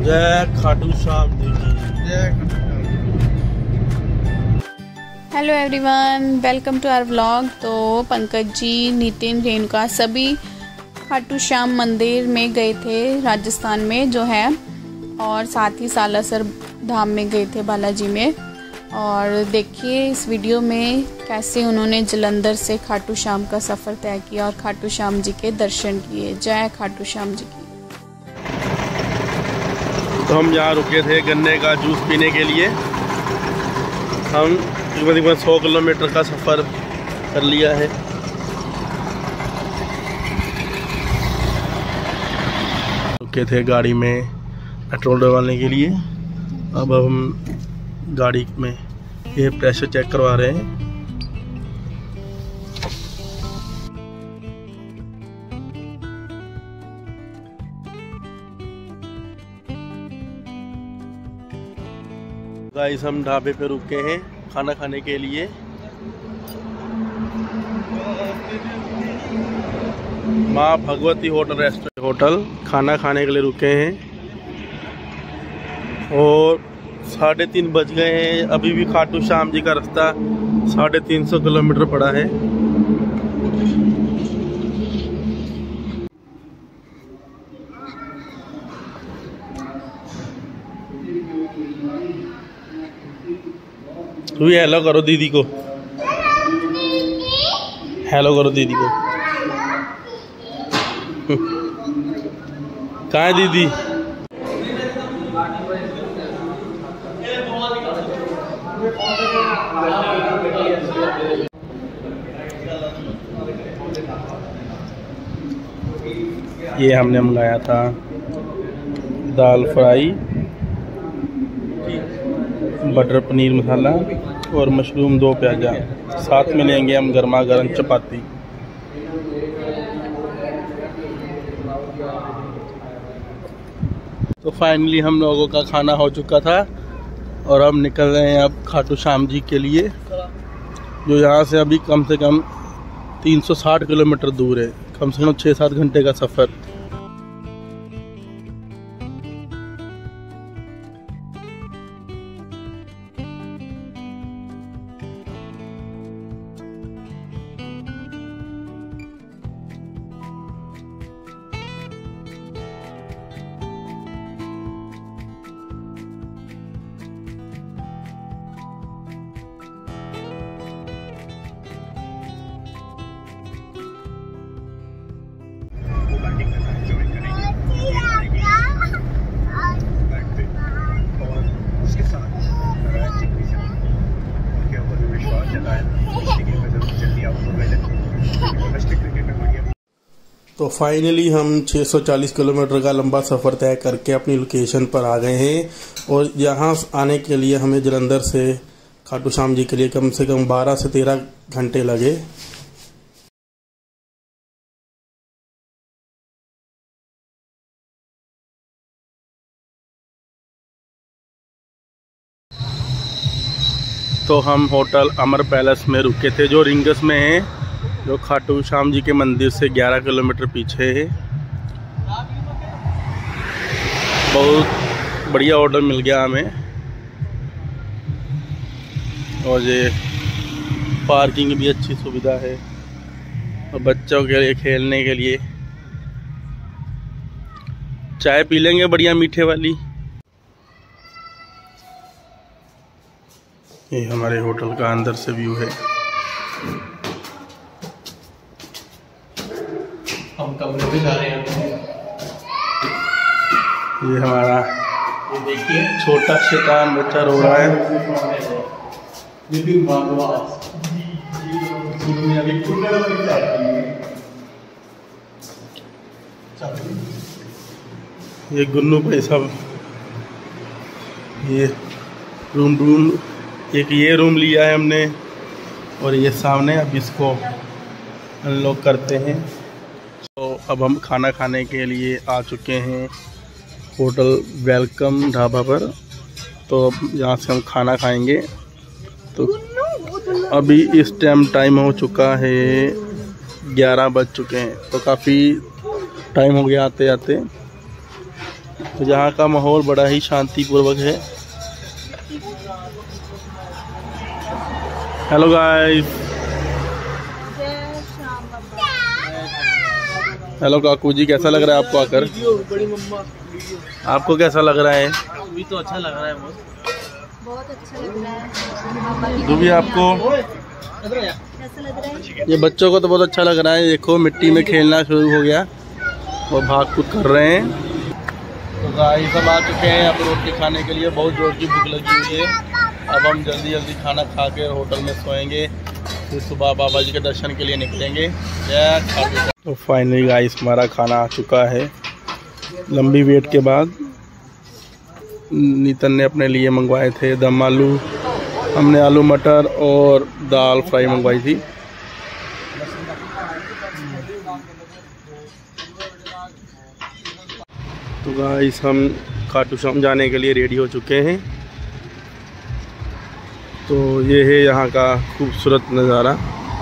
जय खाटू श्याम जी की जय। Hello everyone, welcome to our vlog. तो पंकज जी, नितिन, रेणुका सभी खाटू श्याम मंदिर में गए थे, राजस्थान में जो है, और साथ ही सालासर धाम में गए थे, बालाजी में। और देखिए इस वीडियो में कैसे उन्होंने जलंधर से खाटू श्याम का सफ़र तय किया और खाटू श्याम जी के दर्शन किए। जय खाटू श्याम जी की। तो हम यहाँ रुके थे गन्ने का जूस पीने के लिए। हम तकरीबन 100 किलोमीटर का सफ़र कर लिया है। रुके थे गाड़ी में पेट्रोल डलवाने के लिए। अब हम गाड़ी में ये प्रेशर चेक करवा रहे हैं। गाइस, हम ढाबे पे रुके हैं खाना खाने के लिए। माँ भगवती होटल रेस्टोरेंट होटल खाना खाने के लिए रुके हैं। और 3:30 बज गए हैं। अभी भी खाटू श्याम जी का रास्ता 350 किलोमीटर पड़ा है। तू हेलो करो दीदी को, हेलो करो दीदी को। कहाँ है दीदी? ये हमने मंगाया था दाल फ्राई, बटर पनीर मसाला और मशरूम 2 प्याजा। साथ में लेंगे हम गर्मा गर्म चपाती। तो फाइनली हम लोगों का खाना हो चुका था और हम निकल रहे हैं अब खाटू श्याम जी के लिए, जो यहाँ से अभी कम से कम 360 किलोमीटर दूर है। कम से कम 6-7 घंटे का सफ़र। तो फाइनली हम 640 किलोमीटर का लंबा सफ़र तय करके अपनी लोकेशन पर आ गए हैं। और यहाँ आने के लिए हमें जलंधर से खाटू श्याम जी के लिए कम से कम 12 से 13 घंटे लगे। तो हम होटल अमर पैलेस में रुके थे, जो रिंगस में है, जो खाटू श्याम जी के मंदिर से 11 किलोमीटर पीछे है। बहुत बढ़िया होटल मिल गया हमें। और ये पार्किंग भी अच्छी सुविधा है और बच्चों के लिए खेलने के लिए। चाय पी लेंगे बढ़िया मीठे वाली। ये हमारे होटल का अंदर से व्यू है। हम कमरे में जा रहे हैं। ये हमारा, ये देखिए, छोटा शैतान बच्चा रो रहा है। ये गुन्नू भाई साहब, ये रूम एक ये रूम लिया है हमने, और ये सामने अब इसको अनलॉक करते हैं। तो अब हम खाना खाने के लिए आ चुके हैं होटल वेलकम ढाबा पर। तो अब यहाँ से हम खाना खाएंगे। तो अभी इस टाइम हो चुका है 11 बज चुके हैं। तो काफ़ी टाइम हो गया आते आते। तो यहाँ का माहौल बड़ा ही शांतिपूर्वक है। हेलो गाइस, हेलो काकू जी, कैसा लग रहा है आपको आकर? बड़ी मम्मा आपको कैसा लग रहा है? अभी तो अच्छा लग रहा है, बहुत अच्छा लग रहा है। जो भी आपको कैसा लग रहा है? ये बच्चों को तो बहुत अच्छा लग रहा है। देखो मिट्टी में खेलना शुरू हो गया और भाग कूद कर रहे हैं। तो गाइस सब आ चुके हैं अब रोटी खाने के लिए। बहुत जोर की भूख लगी हुई है। अब हम जल्दी जल्दी खाना खा के होटल में सोएंगे, फिर सुबह बाबा जी के दर्शन के लिए निकलेंगे। तो फाइनली गाइस हमारा खाना आ चुका है लंबी वेट के बाद। नितिन ने अपने लिए मंगवाए थे दम आलू, हमने आलू मटर और दाल फ्राई मंगवाई थी। तो गाइस हम खाटू श्याम जाने के लिए रेडी हो चुके हैं। तो ये है यहाँ का खूबसूरत नज़ारा।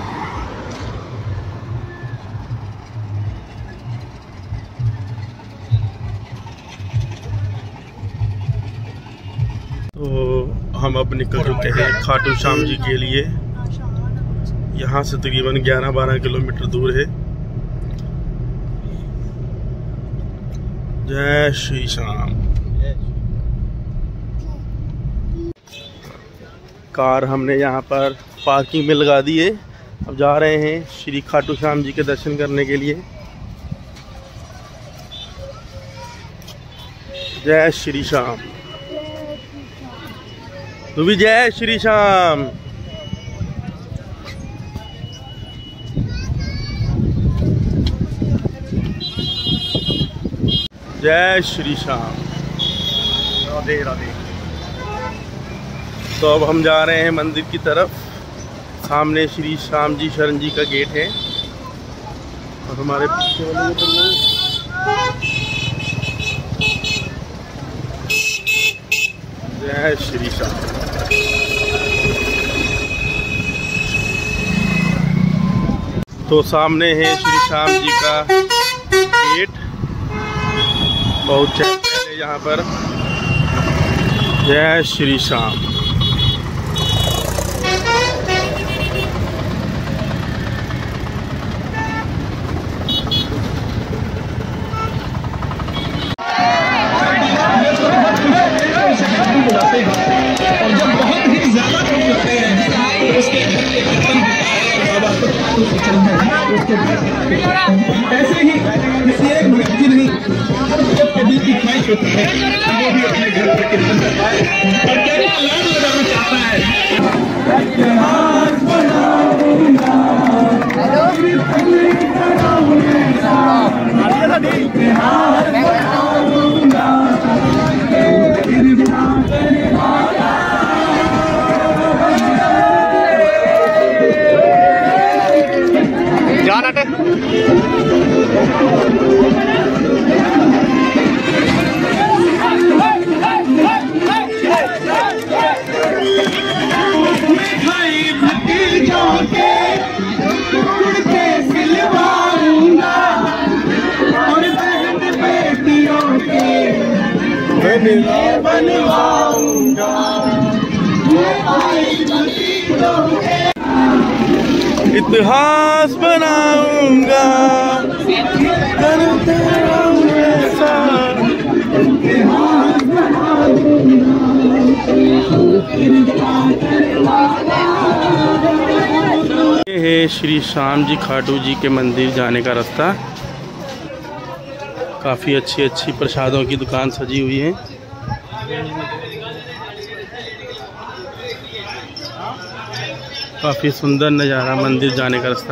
तो हम अब निकल चुके हैं खाटू श्याम जी के लिए। यहाँ से तकरीबन 11-12 किलोमीटर दूर है। जय श्री श्याम। कार हमने यहाँ पर पार्किंग में लगा दी है। अब जा रहे हैं श्री खाटू श्याम जी के दर्शन करने के लिए। जय श्री श्याम। तू भी जय श्री श्याम। जय श्री श्याम। राधे राधे। तो अब हम जा रहे हैं मंदिर की तरफ। सामने श्री श्याम जी शरण जी का गेट है और हमारे पीछे वाले जय श्री श्याम। तो सामने है श्री श्याम जी का गेट। बहुत चहल पहल है यहाँ पर। जय श्री श्याम। और जब बहुत ही ज्यादा लोग होते हैं तो उसके घर के बर्तन ऐसे ही किसी एक व्यक्ति नहीं जब कभी की ख्वाहिश होती है वो भी अपने घर पर कीर्तन करता है और क्या लाभ लगाना चाहता है। इतिहास बनाऊंगा ये है श्री श्याम जी खाटू जी के मंदिर जाने का रास्ता। काफ़ी अच्छी अच्छी प्रसादों की दुकान सजी हुई है। काफ़ी सुंदर नज़ारा मंदिर जाने का रास्ता।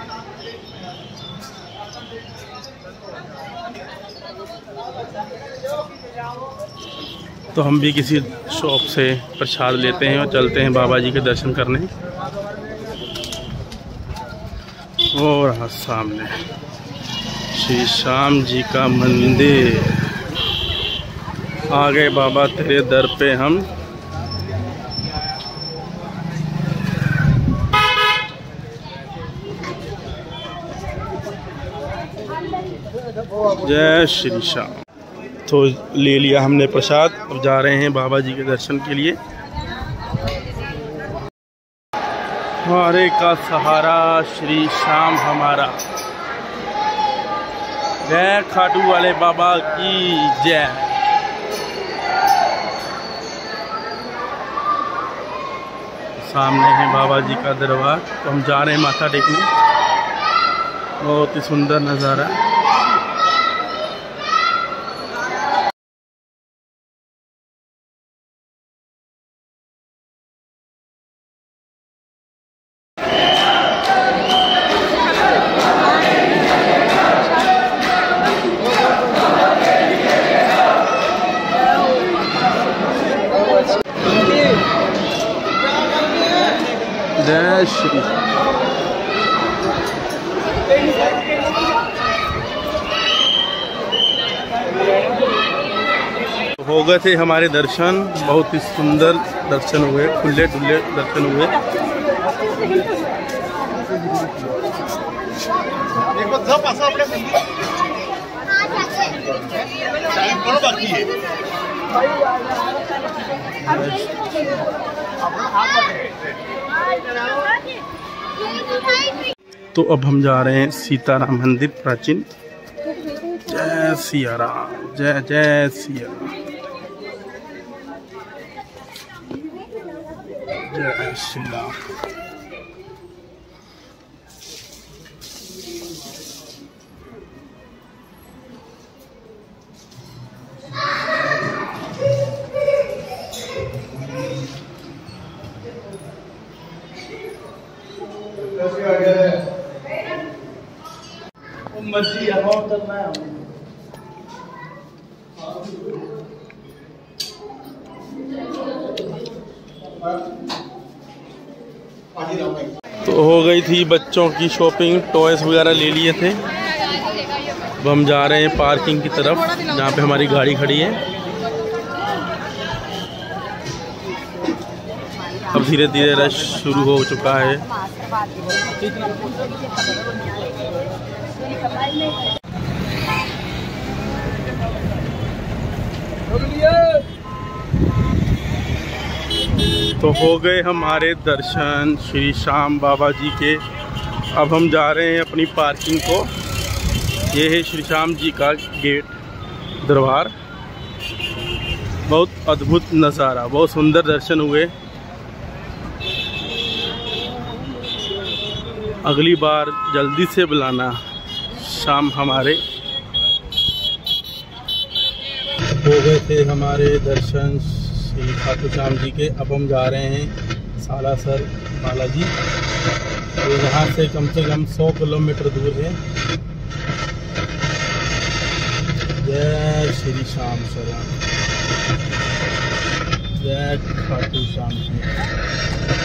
तो हम भी किसी शॉप से प्रसाद लेते हैं और चलते हैं बाबा जी के दर्शन करने। और सामने श्री श्याम जी का मंदिर। आ गए बाबा तेरे दर पे हम। जय श्री श्याम। तो ले लिया हमने प्रसाद। अब जा रहे हैं बाबा जी के दर्शन के लिए। हमारे का सहारा श्री श्याम हमारा। जय खाटू वाले बाबा की जय। सामने है बाबा जी का दरबार। तो हम जा रहे हैं माथा टेकने। बहुत ही सुंदर नज़ारा। जय श्री। हो गए थे हमारे दर्शन। बहुत ही सुंदर दर्शन हुए, खुले डुले दर्शन हुए। तो अब हम जा रहे हैं सीताराम मंदिर प्राचीन। जय सिया राम, जय जय सिया राम, जय श्री राम। मर्जी यहाँ उतरना है। तो हो गई थी बच्चों की शॉपिंग, टॉयज वगैरह ले लिए थे। अब हम जा रहे हैं पार्किंग की तरफ जहाँ पे हमारी गाड़ी खड़ी है। अब धीरे धीरे रश शुरू हो चुका है। तो हो गए हमारे दर्शन श्री श्याम बाबा जी के। अब हम जा रहे हैं अपनी पार्किंग को। ये है श्री श्याम जी का गेट दरबार। बहुत अद्भुत नज़ारा, बहुत सुंदर दर्शन हुए। अगली बार जल्दी से बुलाना शाम हमारे। हो गए थे हमारे दर्शन श्री खाटू श्याम जी के। अब हम जा रहे हैं सालासर बालाजी। तो यहाँ से कम 100 किलोमीटर दूर है। जय श्री श्याम शरण, जय खाटू श्याम जी।